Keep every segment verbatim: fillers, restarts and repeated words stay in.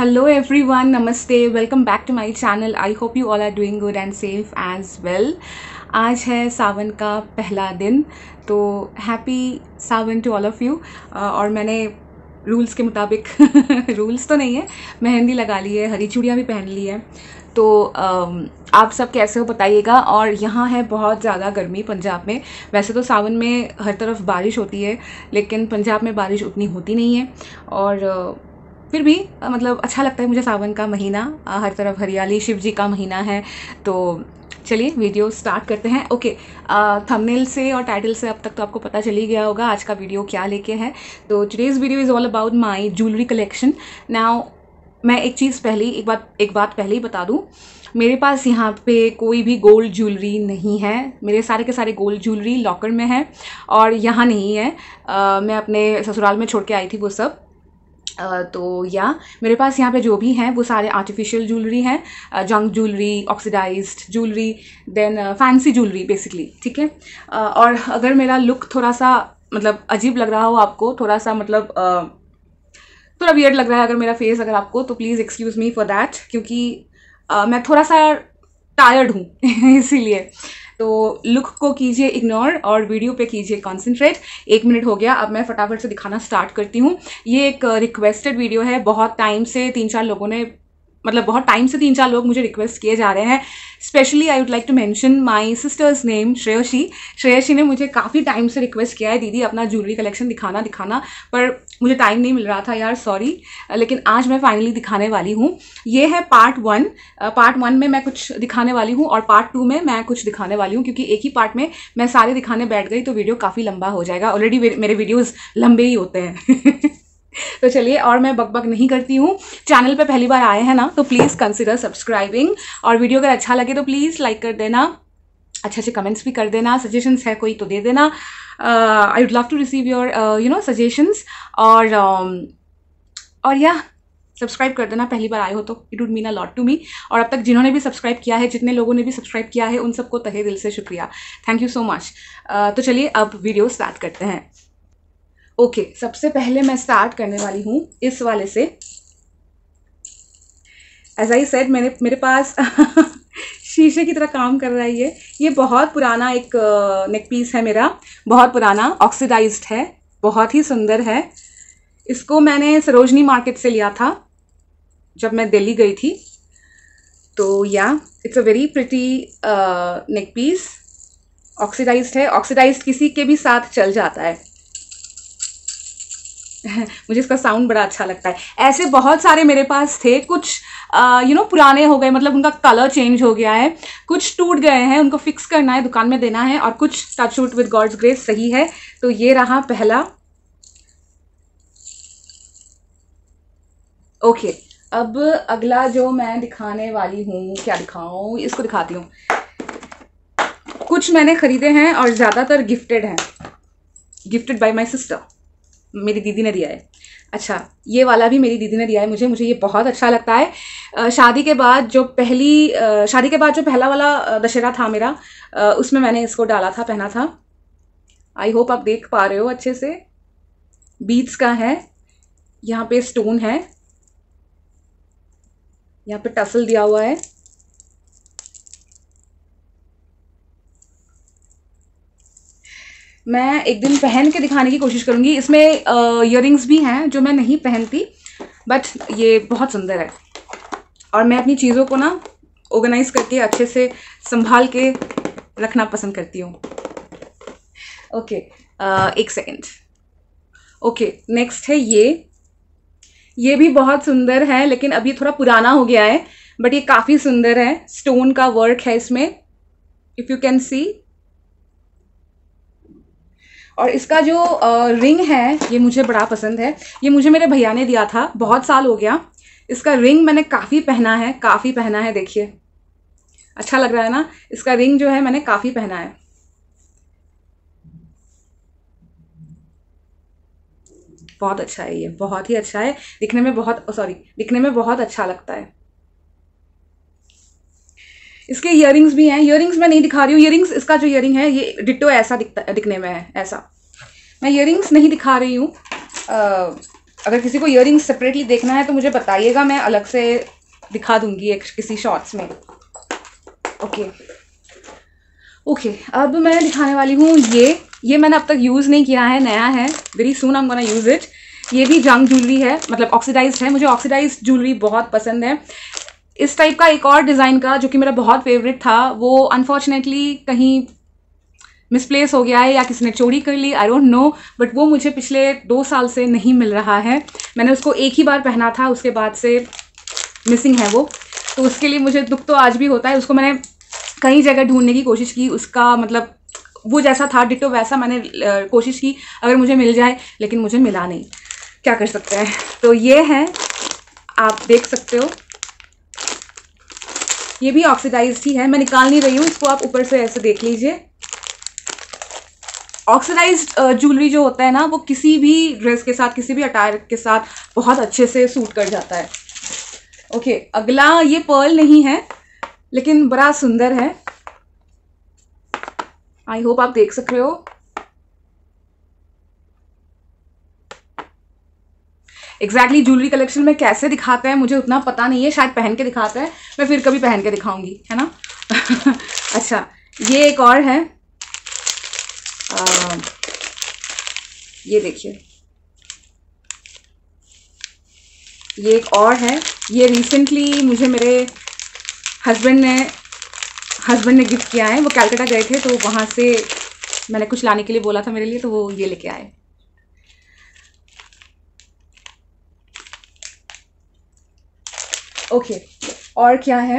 Hello everyone, namaste, welcome back to my channel. I hope you all are doing good and safe as well. आज है सावन का पहला दिन, तो happy Sawan to all of you. और मैंने रूल्स के मुताबिक रूल्स तो नहीं है, मेहंदी लगा ली है, हरी चूड़ियाँ भी पहन ली है। तो आप सब कैसे हो बताइएगा। और यहाँ है बहुत ज़्यादा गर्मी पंजाब में। वैसे तो सावन में हर तरफ बारिश होती है, लेकिन पंजाब में बारिश उतनी होती नहीं है। और फिर भी मतलब अच्छा लगता है मुझे सावन का महीना, हर तरफ हरियाली, शिव जी का महीना है। तो चलिए वीडियो स्टार्ट करते हैं। ओके, थंबनेल से और टाइटल से अब तक तो आपको पता चल ही गया होगा आज का वीडियो क्या लेके है। तो today's video is all about my jewellery collection. Now मैं एक चीज़ पहले एक बात एक बात पहले ही बता दूं, मेरे पास यहाँ पे कोई भी गोल्ड ज्वेलरी नहीं है। मेरे सारे के सारे गोल्ड ज्वेलरी लॉकर में है और यहाँ नहीं है। आ, मैं अपने ससुराल में छोड़ के आई थी वो सब। Uh, तो या मेरे पास यहाँ पे जो भी हैं वो सारे आर्टिफिशियल ज्वेलरी हैं, junk jewellery, oxidised jewellery, then fancy jewellery basically, ठीक है। uh, और अगर मेरा लुक थोड़ा सा मतलब अजीब लग रहा हो आपको, थोड़ा सा मतलब uh, थोड़ा वियर्ड लग रहा है अगर मेरा फेस अगर आपको, तो please excuse me for that, क्योंकि uh, मैं थोड़ा सा टायर्ड हूँ इसीलिए। तो लुक को कीजिए इग्नोर और वीडियो पे कीजिए कॉन्सेंट्रेट। एक मिनट हो गया, अब मैं फटाफट से दिखाना स्टार्ट करती हूँ। ये एक रिक्वेस्टेड वीडियो है, बहुत टाइम से तीन चार लोगों ने मतलब बहुत टाइम से तीन चार लोग मुझे रिक्वेस्ट किए जा रहे हैं। Specially I would like to mention my sister's name Shreyashi. Shreyashi ने मुझे काफ़ी टाइम से रिक्वेस्ट किया है, दीदी अपना ज्वेलरी कलेक्शन दिखाना दिखाना पर मुझे टाइम नहीं मिल रहा था यार, सॉरी। लेकिन आज मैं फाइनली दिखाने वाली हूँ। ये है पार्ट वन। पार्ट वन में मैं कुछ दिखाने वाली हूँ और पार्ट टू में मैं कुछ दिखाने वाली हूँ, क्योंकि एक ही पार्ट में मैं सारे दिखाने बैठ गई तो वीडियो काफ़ी लंबा हो जाएगा। ऑलरेडी मेरे वीडियोज़ लंबे ही होते हैं तो चलिए, और मैं बकबक नहीं करती हूँ। चैनल पे पहली बार आए हैं ना, तो प्लीज़ कंसिडर सब्सक्राइबिंग, और वीडियो अगर अच्छा लगे तो प्लीज़ लाइक कर देना, अच्छे अच्छे कमेंट्स भी कर देना, सजेशंस है कोई तो दे देना। I would love to receive your you know suggestions. और uh, और या सब्सक्राइब कर देना, पहली बार आए हो तो it would mean a lot to me. और अब तक जिन्होंने भी सब्सक्राइब किया है, जितने लोगों ने भी सब्सक्राइब किया है, उन सबको तहे दिल से शुक्रिया, थैंक यू सो मच। तो चलिए अब वीडियो स्टार्ट करते हैं। ओके okay, सबसे पहले मैं स्टार्ट करने वाली हूँ इस वाले से। एज आई सेड, मैंने मेरे पास शीशे की तरह काम कर रहा है ये ये बहुत पुराना एक नेक पीस है मेरा, बहुत पुराना, ऑक्सीडाइज्ड है, बहुत ही सुंदर है। इसको मैंने सरोजनी मार्केट से लिया था जब मैं दिल्ली गई थी। तो yeah it's a very pretty neck piece, oxidised है। ऑक्सीडाइज्ड किसी के भी साथ चल जाता है मुझे इसका साउंड बड़ा अच्छा लगता है। ऐसे बहुत सारे मेरे पास थे, कुछ यू नो पुराने हो गए, मतलब उनका कलर चेंज हो गया है, कुछ टूट गए हैं, उनको फिक्स करना है, दुकान में देना है, और कुछ touch wood with God's grace सही है। तो ये रहा पहला। ओके okay, अब अगला जो मैं दिखाने वाली हूँ, क्या दिखाऊं, इसको दिखाती हूँ। कुछ मैंने खरीदे हैं और ज़्यादातर गिफ्टेड हैं, गिफ्टेड बाय माय सिस्टर, मेरी दीदी ने दिया है। अच्छा, ये वाला भी मेरी दीदी ने दिया है मुझे मुझे ये बहुत अच्छा लगता है। शादी के बाद जो पहली शादी के बाद जो पहला वाला दशहरा था मेरा, उसमें मैंने इसको डाला था, पहना था। आई होप आप देख पा रहे हो अच्छे से। बीड्स का है, यहाँ पे स्टोन है, यहाँ पे टसल दिया हुआ है। मैं एक दिन पहन के दिखाने की कोशिश करूंगी। इसमें इयररिंग्स भी हैं जो मैं नहीं पहनती, बट ये बहुत सुंदर है। और मैं अपनी चीज़ों को ना ऑर्गेनाइज करके अच्छे से संभाल के रखना पसंद करती हूँ। ओके, एक सेकेंड। ओके, नेक्स्ट है ये ये भी बहुत सुंदर है, लेकिन अभी थोड़ा पुराना हो गया है, बट ये काफ़ी सुंदर है। स्टोन का वर्क है इसमें, इफ़ यू कैन सी। और इसका जो रिंग है ये मुझे बड़ा पसंद है। ये मुझे मेरे भैया ने दिया था, बहुत साल हो गया। इसका रिंग मैंने काफ़ी पहना है, काफ़ी पहना है, देखिए अच्छा लग रहा है ना। इसका रिंग जो है मैंने काफ़ी पहना है। बहुत अच्छा है ये, बहुत ही अच्छा है, दिखने में बहुत सॉरी दिखने में बहुत अच्छा लगता है। इसके इयररिंग्स भी हैं। इयररिंग्स मैं नहीं दिखा रही हूँ। इयररिंग्स, इसका जो इयररिंग है ये डिट्टो ऐसा दिखता दिखने में है, ऐसा। मैं इयररिंग्स नहीं दिखा रही हूँ, अगर किसी को ईयरिंग्स सेपरेटली देखना है तो मुझे बताइएगा, मैं अलग से दिखा दूंगी एक किसी शॉर्ट्स में। ओके ओके okay, अब मैं दिखाने वाली हूँ ये ये मैंने अब तक यूज़ नहीं किया है, नया है, very soon I am gonna use it. ये भी जंग ज्वेलरी है, मतलब ऑक्सीडाइज्ड है। मुझे ऑक्सीडाइज्ड ज्वेलरी बहुत पसंद है। इस टाइप का एक और डिज़ाइन का जो कि मेरा बहुत फेवरेट था, वो अनफॉर्चुनेटली कहीं मिसप्लेस हो गया है या किसी ने चोरी कर ली, आई डोंट नो, बट वो मुझे पिछले दो साल से नहीं मिल रहा है। मैंने उसको एक ही बार पहना था, उसके बाद से मिसिंग है वो, तो उसके लिए मुझे दुख तो आज भी होता है। उसको मैंने कई जगह ढूंढने की कोशिश की, उसका मतलब वो जैसा था डिट्टो वैसा मैंने कोशिश की अगर मुझे मिल जाए, लेकिन मुझे मिला नहीं, क्या कर सकते हैं। तो ये है, आप देख सकते हो, ये भी ऑक्सीडाइज्ड ही है। मैं निकाल नहीं रही हूँ इसको, आप ऊपर से ऐसे देख लीजिए। ऑक्सीडाइज्ड ज्वेलरी जो होता है ना, वो किसी भी ड्रेस के साथ, किसी भी अटायर के साथ बहुत अच्छे से सूट कर जाता है। ओके okay, अगला ये पर्ल नहीं है लेकिन बड़ा सुंदर है, आई होप आप देख सक रहे हो। एग्जैक्टली exactly, ज्वेलरी कलेक्शन में कैसे दिखाते हैं मुझे उतना पता नहीं है, शायद पहन के दिखाते हैं, मैं फिर कभी पहन के दिखाऊंगी, है ना। अच्छा, ये एक और है, आ, ये देखिए, ये एक और है। ये रिसेंटली मुझे मेरे हस्बैंड ने हस्बैंड ने गिफ्ट किया है। वो कैलकाटा गए थे तो वहाँ से मैंने कुछ लाने के लिए बोला था मेरे लिए, तो वो ये लेके आए। ओके okay, और क्या है,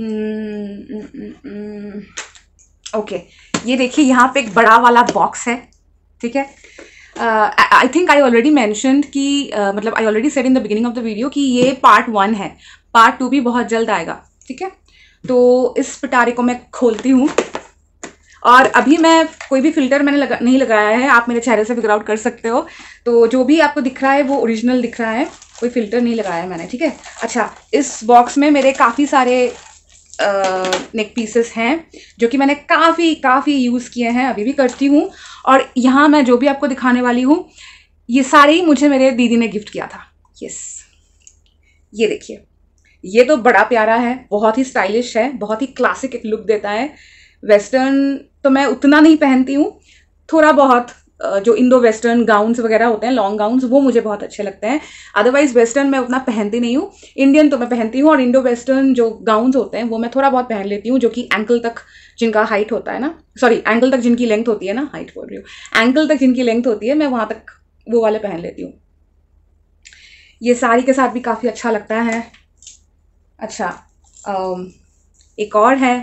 ओके okay, ये देखिए, यहाँ पे एक बड़ा वाला बॉक्स है, ठीक है। I think I already mentioned कि uh, मतलब I already said in the beginning of the video कि ये पार्ट वन है, पार्ट टू भी बहुत जल्द आएगा, ठीक है। तो इस पिटारे को मैं खोलती हूँ, और अभी मैं कोई भी फिल्टर मैंने लगा नहीं लगाया है, आप मेरे चेहरे से फिगर आउट कर सकते हो। तो जो भी आपको दिख रहा है वो ओरिजिनल दिख रहा है, कोई फिल्टर नहीं लगाया है मैंने, ठीक है। अच्छा, इस बॉक्स में मेरे काफ़ी सारे नेक पीसेस हैं जो कि मैंने काफ़ी काफ़ी यूज़ किए हैं, अभी भी करती हूँ। और यहाँ मैं जो भी आपको दिखाने वाली हूँ, ये सारे ही मुझे मेरे दीदी ने गिफ्ट किया था। यस, ये देखिए, ये तो बड़ा प्यारा है, बहुत ही स्टाइलिश है, बहुत ही क्लासिक एक लुक देता है। वेस्टर्न तो मैं उतना नहीं पहनती हूँ, थोड़ा बहुत जो इंडो वेस्टर्न गाउन्स वगैरह होते हैं, लॉन्ग गाउन्स, वो मुझे बहुत अच्छे लगते हैं। अदरवाइज वेस्टर्न मैं उतना पहनती नहीं हूँ। इंडियन तो मैं पहनती हूँ, और इंडो वेस्टर्न जो गाउन्स होते हैं वो मैं थोड़ा बहुत पहन लेती हूँ, जो कि एंकल तक जिनका हाइट होता है ना, सॉरी एंकल तक जिनकी लेंथ होती है ना, हाइट बोल रही हूँ, एंकल तक जिनकी लेंथ होती है, मैं वहाँ तक वो वाले पहन लेती हूँ। ये साड़ी के साथ भी काफ़ी अच्छा लगता है। अच्छा, एक और है,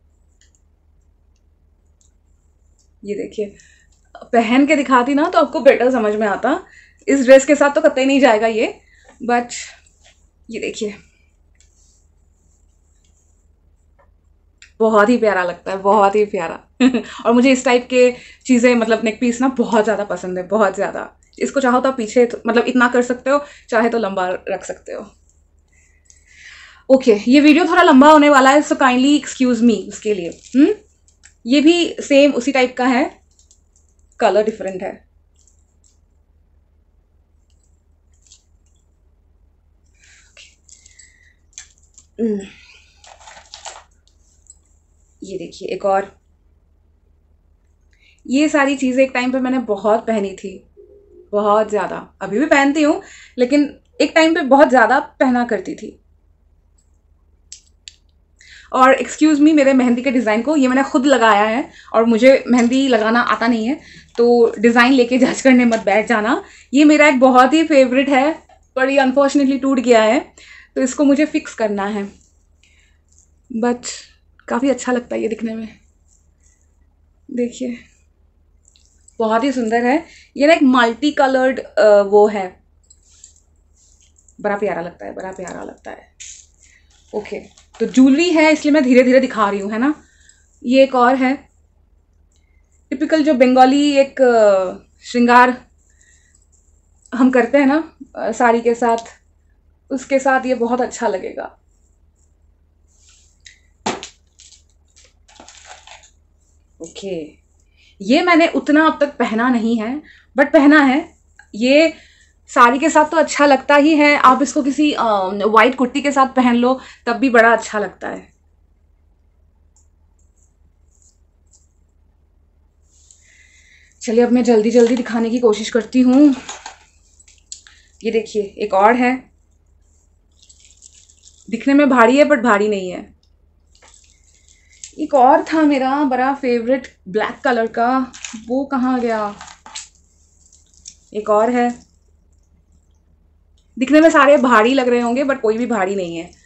ये देखिए, पहन के दिखाती ना तो आपको बेटर समझ में आता। इस ड्रेस के साथ तो कतई नहीं जाएगा ये, बट ये देखिए, बहुत ही प्यारा लगता है, बहुत ही प्यारा। और मुझे इस टाइप के चीज़ें, मतलब नेक पीस ना बहुत ज़्यादा पसंद है, बहुत ज़्यादा। इसको चाहो तो आप पीछे तो, मतलब इतना कर सकते हो, चाहे तो लंबा रख सकते हो। ओके okay, ये वीडियो थोड़ा लंबा होने वाला है, सो काइंडली एक्सक्यूज मी उसके लिए। हम्म ये भी सेम उसी टाइप का है, कलर डिफरेंट है। okay. ये देखिए, एक और, ये सारी चीज़ें एक टाइम पे मैंने बहुत पहनी थी, बहुत ज़्यादा, अभी भी पहनती हूँ, लेकिन एक टाइम पे बहुत ज़्यादा पहना करती थी। और एक्सक्यूज़ मी मेरे मेहंदी के डिज़ाइन को, ये मैंने खुद लगाया है और मुझे मेहंदी लगाना आता नहीं है, तो डिज़ाइन लेके जज करने मत बैठ जाना। ये मेरा एक बहुत ही फेवरेट है, पर ये अनफॉर्चुनेटली टूट गया है, तो इसको मुझे फिक्स करना है। बट काफ़ी अच्छा लगता है ये दिखने में, देखिए बहुत ही सुंदर है। ये ना एक मल्टी कलर्ड वो है, बड़ा प्यारा लगता है, बड़ा प्यारा लगता है। Okay okay. तो ज्वेलरी है इसलिए मैं धीरे धीरे दिखा रही हूँ, है ना। ये एक और है, टिपिकल जो बंगाली एक श्रृंगार हम करते हैं ना साड़ी के साथ, उसके साथ ये बहुत अच्छा लगेगा। Okay okay. ये मैंने उतना अब तक पहना नहीं है, बट पहना है। ये साड़ी के साथ तो अच्छा लगता ही है, आप इसको किसी वाइट कुर्ती के साथ पहन लो तब भी बड़ा अच्छा लगता है। चलिए अब मैं जल्दी जल्दी दिखाने की कोशिश करती हूँ। ये देखिए एक और है, दिखने में भारी है बट भारी नहीं है। एक और था मेरा बड़ा फेवरेट ब्लैक कलर का, वो कहाँ गया। एक और है, दिखने में सारे भारी लग रहे होंगे बट कोई भी भारी नहीं है।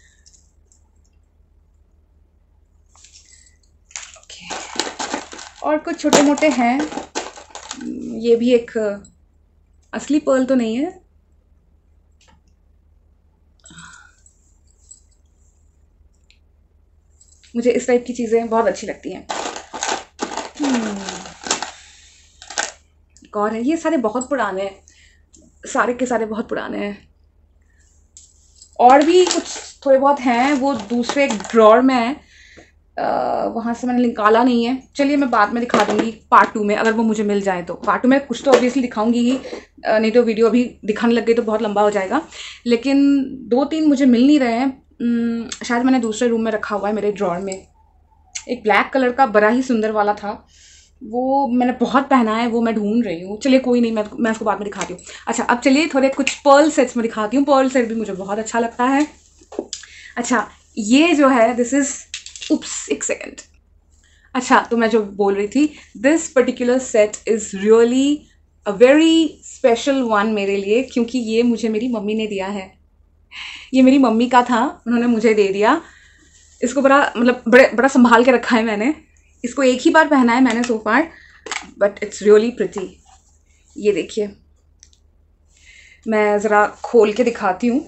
और कुछ छोटे मोटे हैं, ये भी एक असली पर्ल तो नहीं है। मुझे इस टाइप की चीज़ें बहुत अच्छी लगती हैं। एक और है, ये सारे बहुत पुराने हैं, सारे के सारे बहुत पुराने हैं। और भी कुछ थोड़े बहुत हैं, वो दूसरे ड्रॉर में है, वहाँ से मैंने निकाला नहीं है। चलिए मैं बाद में दिखा दूंगी पार्ट टू में, अगर वो मुझे मिल जाए तो। पार्ट टू में कुछ तो ऑब्वियसली दिखाऊंगी ही, नहीं तो वीडियो अभी दिखाने लग गई तो बहुत लंबा हो जाएगा। लेकिन दो तीन मुझे मिल नहीं रहे हैं, शायद मैंने दूसरे रूम में रखा हुआ है मेरे ड्रॉर में। एक ब्लैक कलर का बड़ा ही सुंदर वाला था, वो मैंने बहुत पहना है, वो मैं ढूंढ रही हूँ। चलिए कोई नहीं, मैं मैं उसको बाद में दिखाती हूँ। अच्छा अब चलिए थोड़े कुछ पर्ल सेट्स में दिखाती हूँ। पर्ल सेट भी मुझे बहुत अच्छा लगता है। अच्छा ये जो है दिस इज, उप्स एक सेकेंड। अच्छा तो मैं जो बोल रही थी, this particular set is really a very special one मेरे लिए, क्योंकि ये मुझे मेरी मम्मी ने दिया है। ये मेरी मम्मी का था, उन्होंने मुझे दे दिया। इसको बड़ा मतलब बड़े बड़ा संभाल के रखा है मैंने। इसको एक ही बार पहना है मैंने so far, but it's really pretty. ये देखिए, मैं ज़रा खोल के दिखाती हूँ।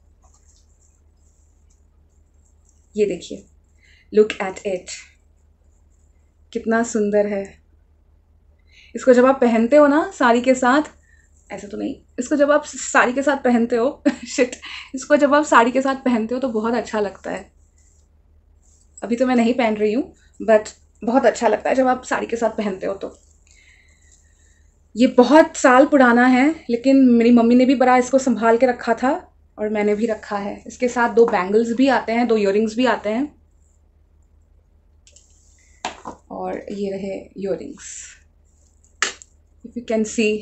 ये देखिए, लुक एट इट, कितना सुंदर है। इसको जब आप पहनते हो ना साड़ी के साथ, ऐसे तो नहीं, इसको जब आप साड़ी के साथ पहनते हो शिट, इसको जब आप साड़ी के साथ पहनते हो तो बहुत अच्छा लगता है। अभी तो मैं नहीं पहन रही हूँ बट बहुत अच्छा लगता है जब आप साड़ी के साथ पहनते हो तो। ये बहुत साल पुराना है, लेकिन मेरी मम्मी ने भी बड़ा इसको संभाल के रखा था और मैंने भी रखा है। इसके साथ दो बैंगल्स भी आते हैं, दो ईयरिंग्स भी आते हैं, और ये रहे earrings, if you can see.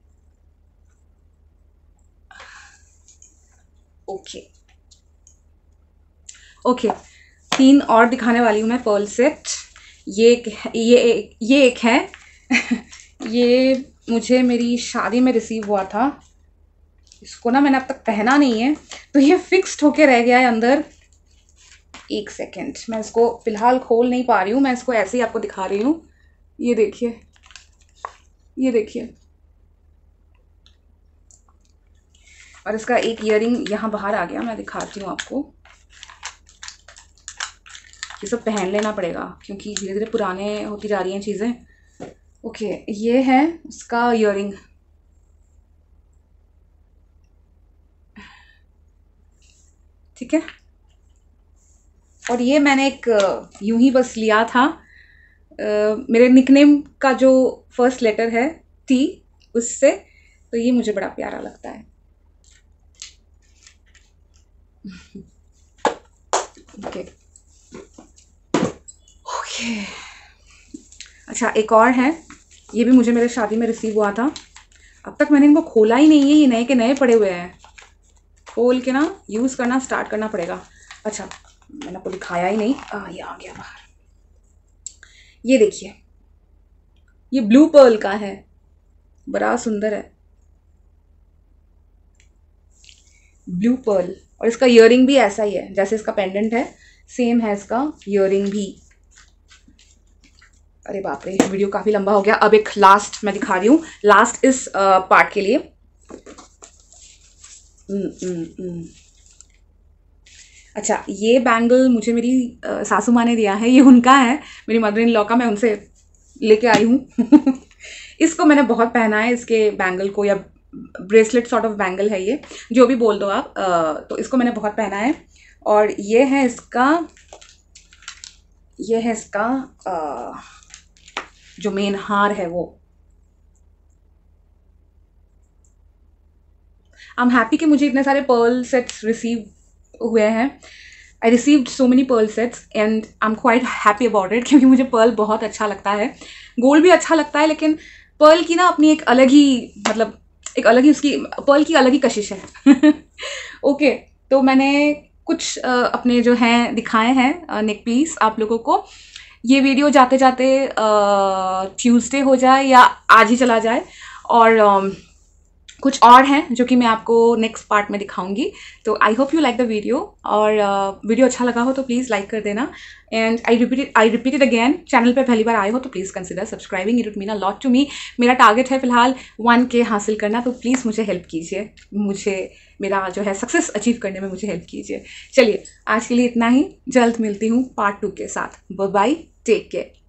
Okay okay, तीन और दिखाने वाली हूँ मैं पर्ल सेट। ये एक ये ये एक है ये मुझे मेरी शादी में रिसीव हुआ था। इसको ना मैंने अब तक पहना नहीं है, तो ये फिक्स्ड होके रह गया है अंदर। एक सेकेंड, मैं इसको फिलहाल खोल नहीं पा रही हूँ, मैं इसको ऐसे ही आपको दिखा रही हूँ। ये देखिए, ये देखिए, और इसका एक ईयरिंग यहाँ बाहर आ गया, मैं दिखाती हूँ आपको। ये सब पहन लेना पड़ेगा क्योंकि धीरे धीरे पुराने होती जा रही हैं चीज़ें। ओके, ये है उसका ईयरिंग। ठीक है, और ये मैंने एक यूं ही बस लिया था, uh, मेरे निकनेम का जो फर्स्ट लेटर है टी, उससे, तो ये मुझे बड़ा प्यारा लगता है। ओके ओके, अच्छा एक और है, ये भी मुझे मेरे शादी में रिसीव हुआ था। अब तक मैंने इनको खोला ही नहीं है, ये नए के नए पड़े हुए हैं। खोल के ना यूज़ करना स्टार्ट करना पड़ेगा। अच्छा मैंने आपको दिखाया ही नहीं, आ, ये आ गया बाहर। ये देखिए, ये ब्लू पर्ल का है, बड़ा सुंदर है, ब्लू पर्ल। और इसका ईयरिंग भी ऐसा ही है जैसे इसका पेंडेंट है, सेम है इसका ईयरिंग भी। अरे बाप रे, वीडियो काफ़ी लंबा हो गया। अब एक लास्ट मैं दिखा रही हूँ, लास्ट इस पार्ट के लिए। न, न, न. अच्छा, ये बैंगल मुझे मेरी आ, सासू माँ ने दिया है, ये उनका है, मेरी मदर इन लॉ का, मैं उनसे लेके आई हूँ इसको मैंने बहुत पहना है, इसके बैंगल को, या ब्रेसलेट सॉर्ट ऑफ बैंगल है ये, जो भी बोल दो आप। आ, तो इसको मैंने बहुत पहना है। और ये है इसका, ये है इसका आ, जो मेन हार है वो। आई एम हैप्पी कि मुझे इतने सारे पर्ल सेट्स रिसीव हुए हैं. I received so many pearl sets and I am quite happy about it, क्योंकि मुझे पर्ल बहुत अच्छा लगता है. गोल्ड भी अच्छा लगता है, लेकिन पर्ल की ना अपनी एक अलग ही, मतलब एक अलग ही उसकी, पर्ल की अलग ही कशिश है. ओके, तो मैंने कुछ uh, अपने जो हैं दिखाए हैं नेक पीस आप लोगों को. ये वीडियो जाते जाते ट्यूसडे हो जाए या आज ही चला जाए, और uh, कुछ और हैं जो कि मैं आपको नेक्स्ट पार्ट में दिखाऊंगी. तो I hope you like the video, और वीडियो uh, अच्छा लगा हो तो प्लीज़ लाइक कर देना. And I repeat I repeat it again, channel पे पहली बार आए हो तो please consider subscribing, it would mean a lot to me. मेरा टारगेट है फिलहाल वन के हासिल करना, तो प्लीज़ मुझे हेल्प कीजिए, मुझे मेरा जो है सक्सेस अचीव करने में मुझे हेल्प कीजिए. चलिए, आज के लिए इतना ही. जल्द मिलती हूँ पार्ट टू के साथ. Bye bye, take care.